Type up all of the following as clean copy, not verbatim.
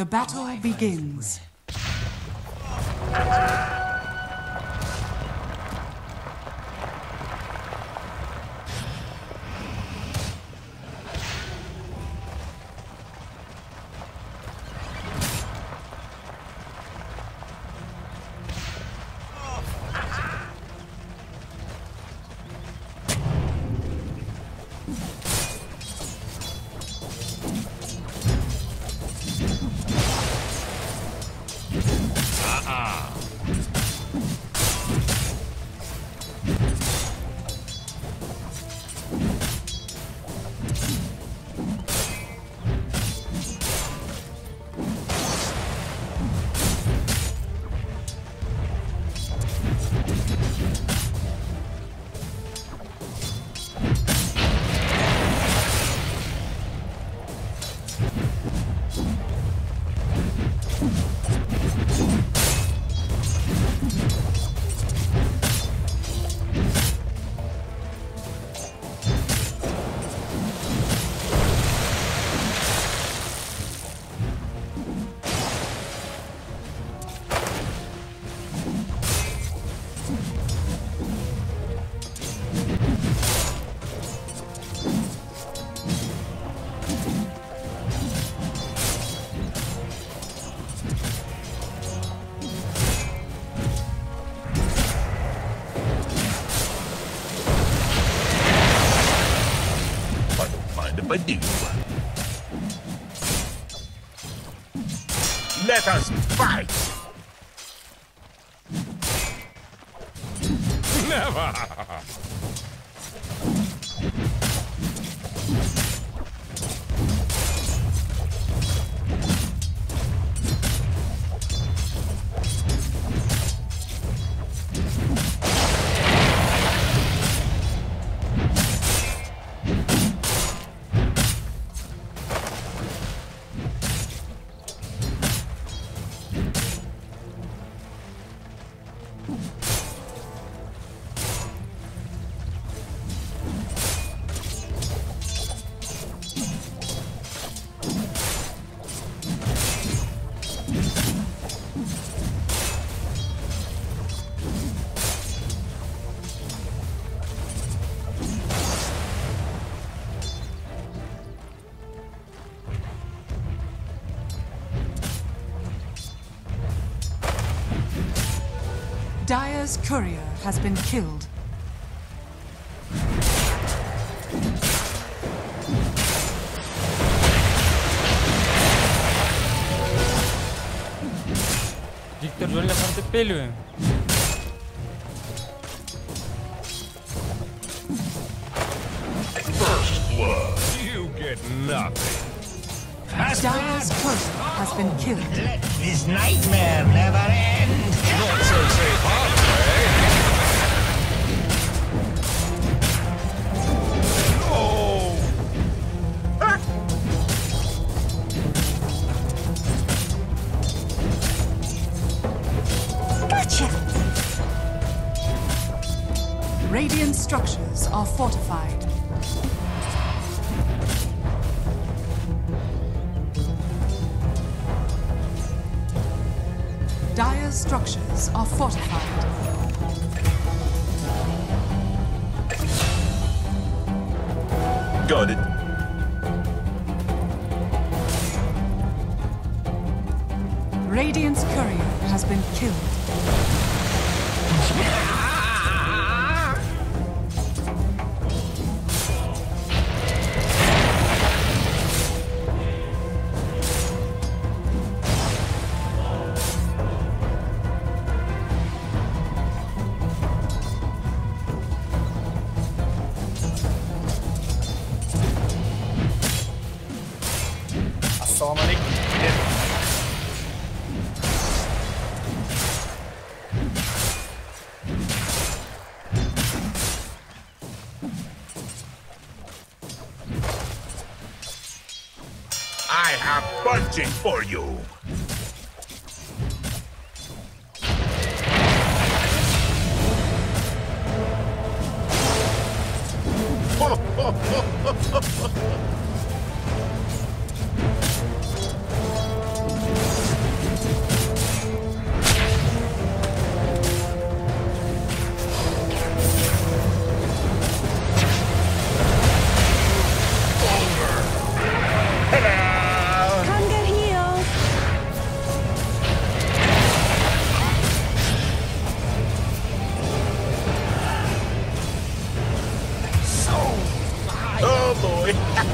The battle begins. I do. Let us fight! Never! Dire's courier has been killed. Victor, yo en la parte pelo. First blood. You get nothing. Dire's courier has been killed. Let this nightmare never end. Not so safe harbor, eh? No! Gotcha! Radiant structures are fortified. Dire's structures are fortified. Got it. Radiant's courier has been killed. I have punching for you.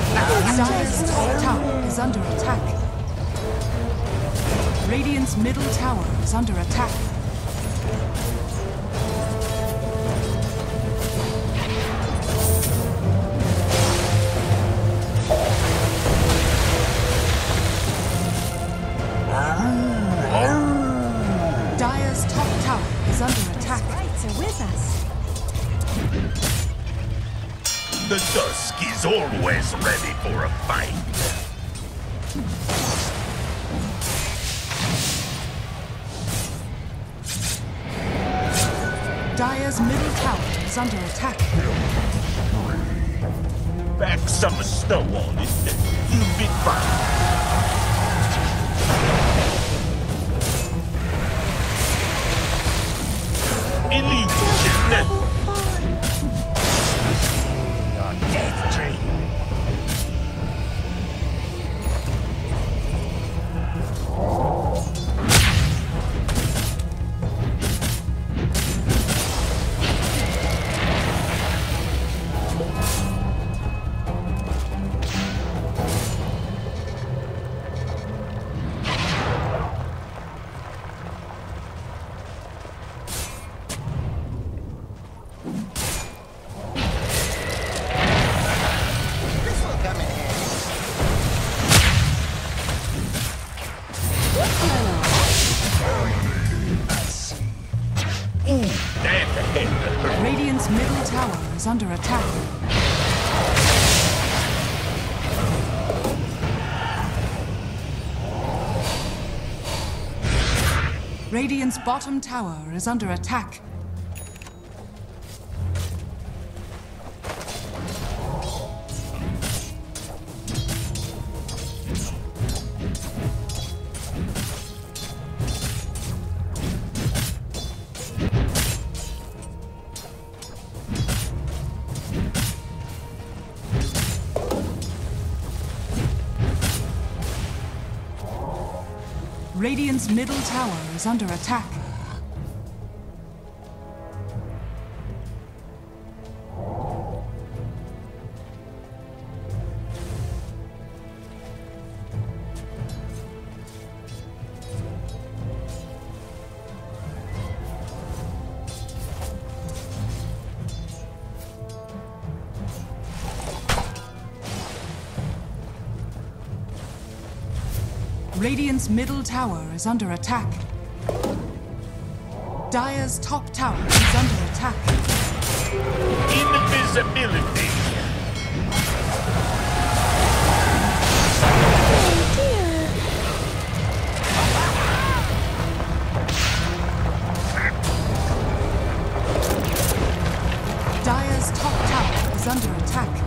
Dire's top tower is under attack. Radiant's middle tower is under attack. Dire's top tower is under attack. Sprites are with us. The Dusk is always ready for a fight. Dire's middle tower is under attack. Pack some snow on it, you'll be fine. Illusion! Your death tree. This will come in handy. Stand ahead. Radiant's middle tower is under attack. Radiant's bottom tower is under attack. Radiant's middle tower is under attack. Radiant's middle tower is under attack. Dire's top tower is under attack. Invisibility! Dire's top tower is under attack.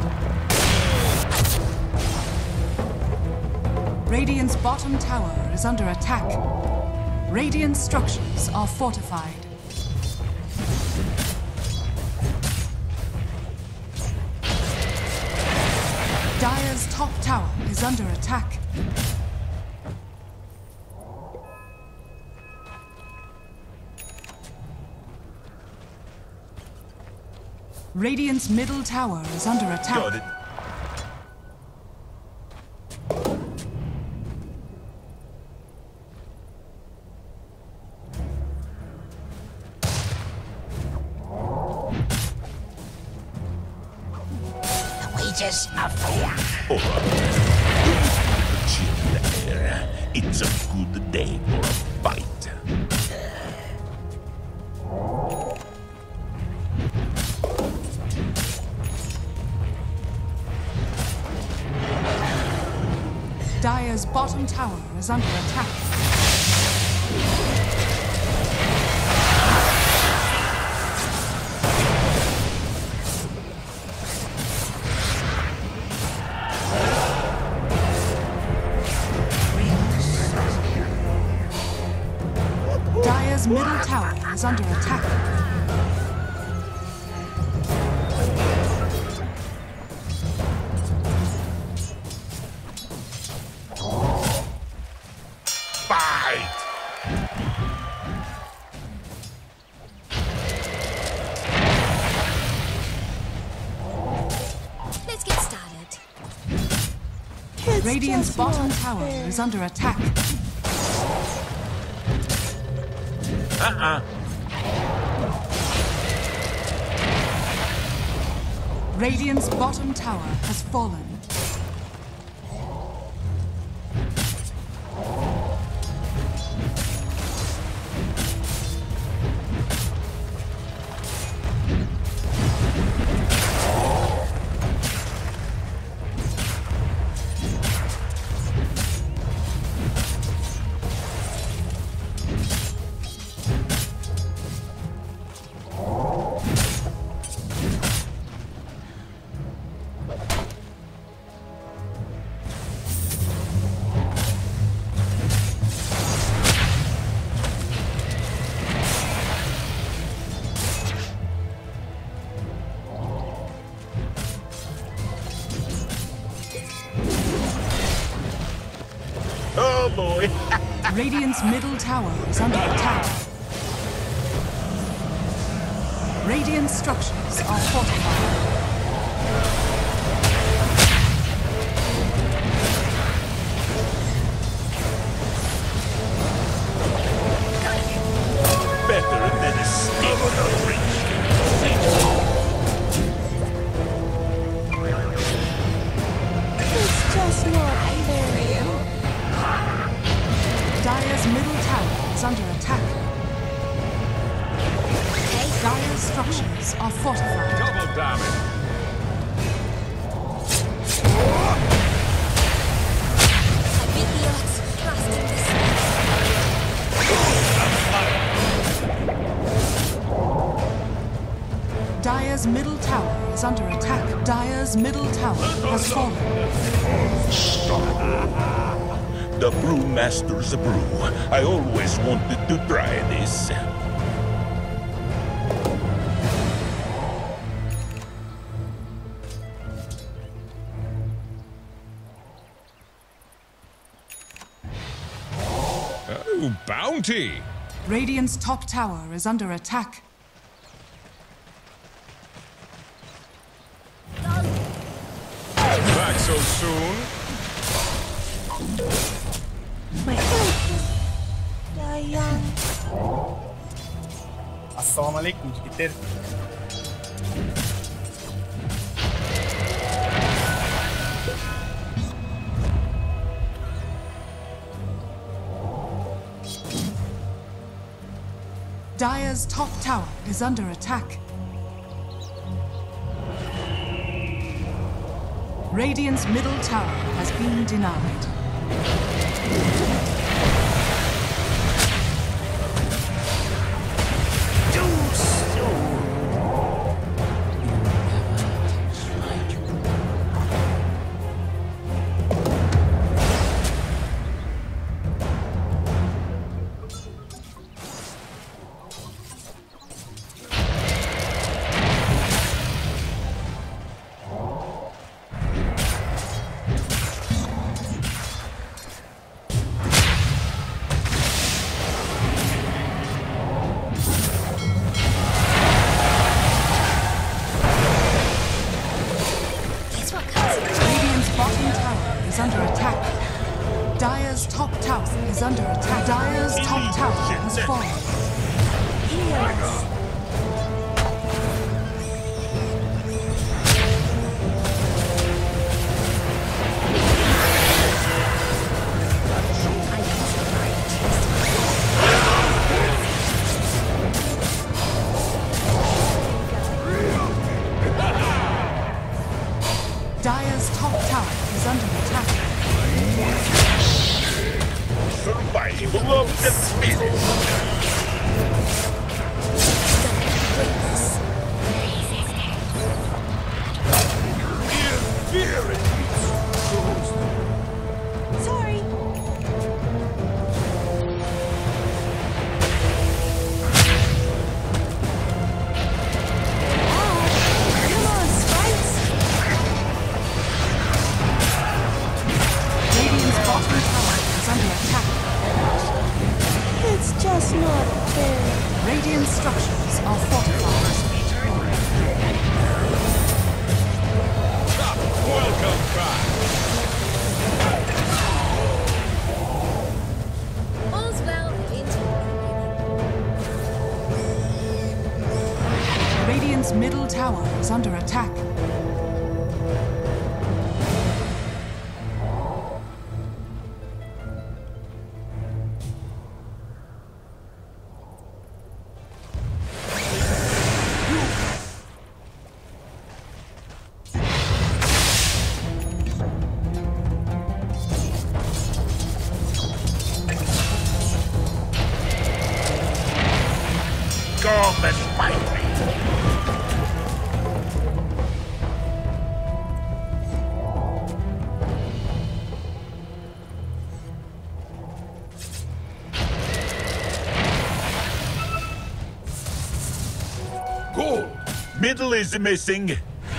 Radiant's bottom tower is under attack. Radiant structures are fortified. Dire's top tower is under attack. Radiant's middle tower is under attack. Got it. Wages of fire. Chill there. It's a good day for a fight. Dire's bottom tower is under attack. Dire's middle tower is under attack. Fight! Let's get started. Radiant's just bottom not tower fair. is under attack. Radiant's bottom tower has fallen. Oh boy. Radiant's middle tower is under attack. Radiant structures are fortified. Better than a stick of reach. It's just not fair. Dire's middle tower is under attack. Dire's structures are fortified. Double damage. I beat the odds, blasting this. Dire's middle tower is under attack. Dire's middle tower has fallen. The brewmaster's a brew. I always wanted to try this. Oh, bounty! Radiant's top tower is under attack. Back so soon? My health is dying. Assalamu alaikum, chiquiter. Dire's top tower is under attack. Radiant's middle tower has been denied. Is under attack. Dire's top tower is under attack. Dire's top tower has fallen. Dire's top tower is under attack. Survival of the fittest. Sorry. Come on, Spites. Radiant's bottom tower is under attack. It's just not fair. Radiant structures are fortified. middle tower is under attack. Come and fight me! Gold! Middle is missing!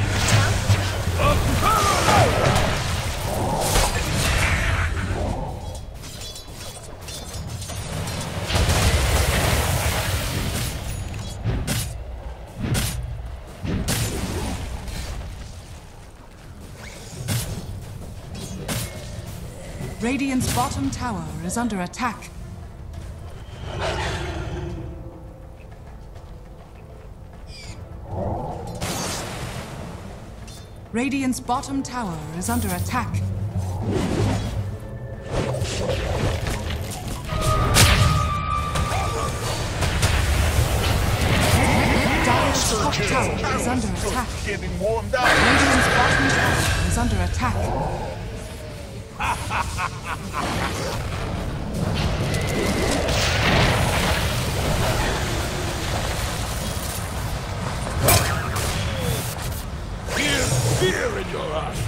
Radiant's bottom tower is under attack. Radiant's bottom tower is under attack. Dire's top tower is under attack. Getting warmed up! Radiant's bottom tower is under attack. Fear in your eyes!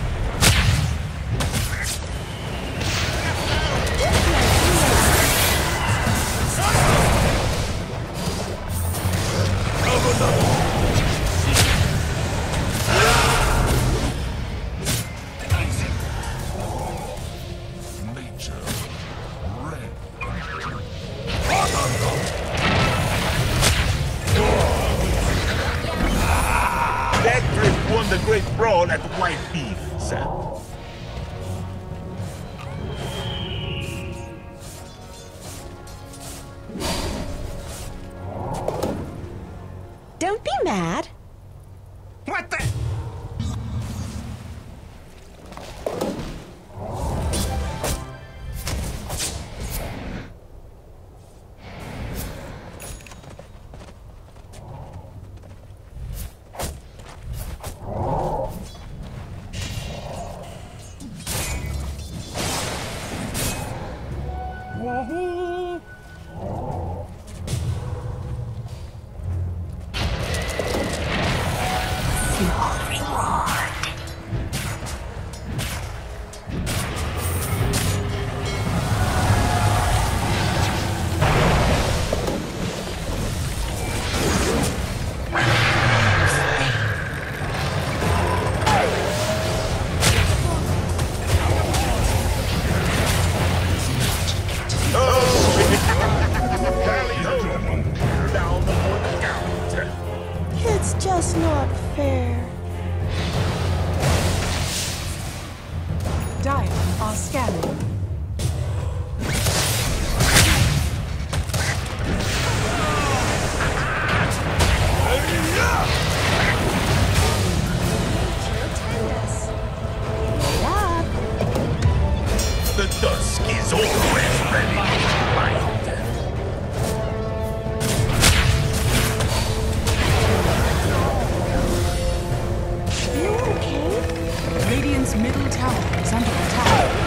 That Drift won the great brawl at White Fields. Don't be mad. What the? It's just not fair. Dire are scanning. The dusk is always ready to fight. You okay? Radiant's middle tower is under attack.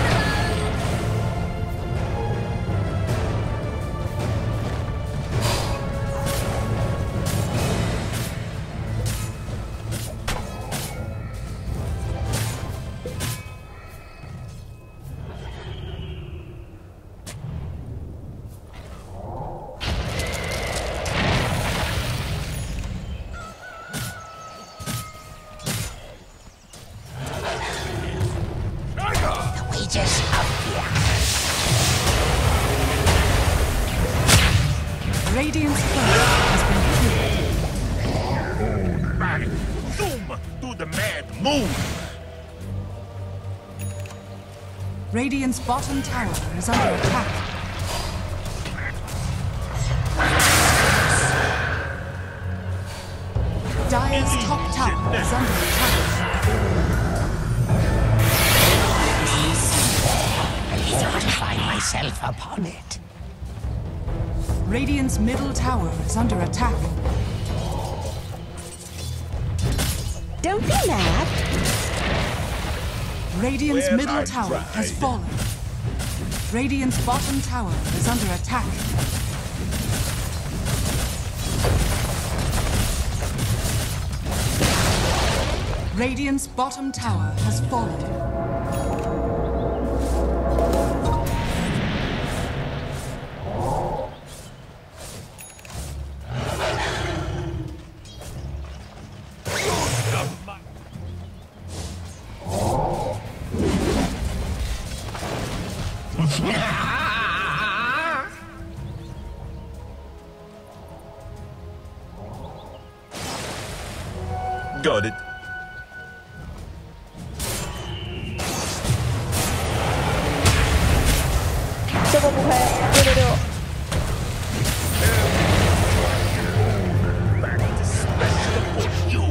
Wages of fear. Radiant's turret has been killed. Back. Zoom to the mad moon. Radiant's bottom tower is under attack. Dire's top tower is under attack. Fortify myself upon it. Radiant's middle tower is under attack. Don't be mad. Radiant's When middle I tower has tried. fallen. Radiant's bottom tower is under attack. Radiant's bottom tower has fallen. Got it. Coba buka dulu. Special for you.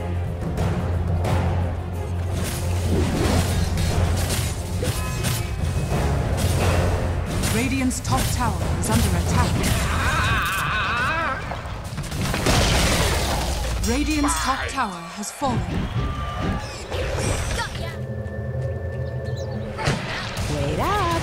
Radiant's top tower is under attack. Radiant's top tower has fallen. Wait up.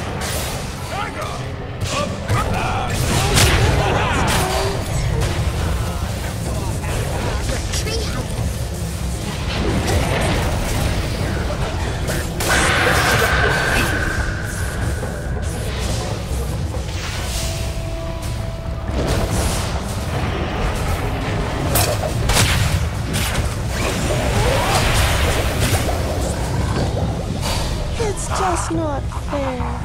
It's just not fair.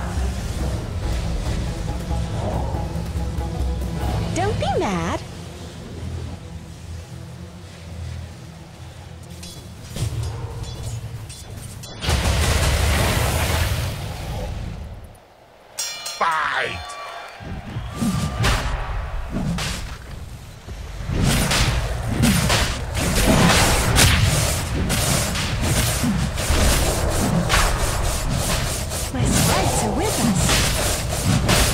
Don't be mad. Fight! My sprites are with us.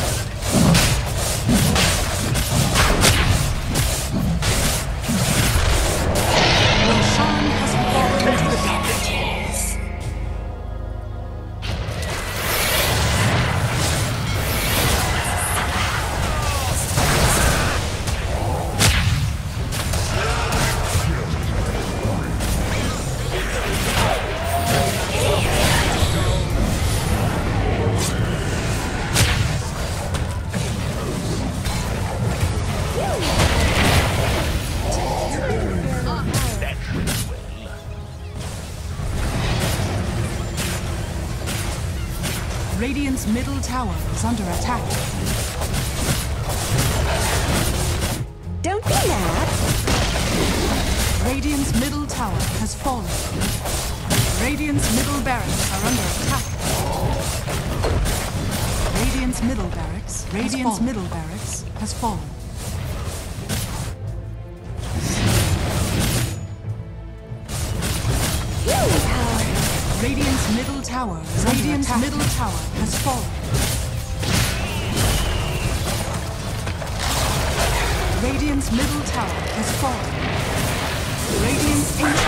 Roshan has fallen to the top. Radiant's middle tower is under attack. Don't be mad. Radiant's middle tower has fallen. Radiant's middle barracks are under attack. Radiant's middle barracks has fallen. Radiant's middle tower is under attack. Middle tower has fallen. Radiant's middle tower has fallen. Radiant's ancient